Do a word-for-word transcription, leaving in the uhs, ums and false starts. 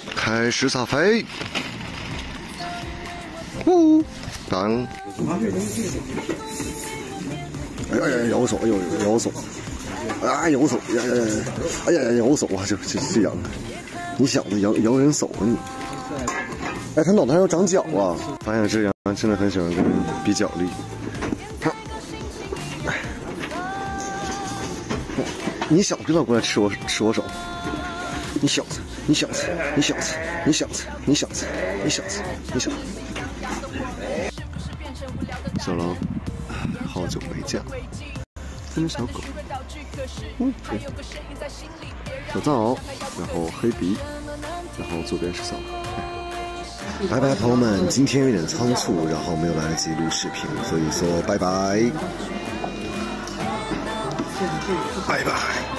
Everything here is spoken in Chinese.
开始撒飞，呜，当。哎呀呀，咬手，哎呦，咬手，啊，咬手，呀呀呀，哎呀呀，咬手啊，这这这样，你小子咬咬人手啊你！哎，他脑袋上要长角啊！发现这样真的很喜欢跟人比脚力。你小子别老过来吃我吃我手！你小子，你小子，你小子，你小子，你小子，你小子，你小子。小狼，好久没见了。这只小狗，嗯，小藏獒，然后黑鼻，然后左边是小狼。拜拜，朋友们，今天有点仓促，然后没有来得及录视频，所以说拜拜，拜拜。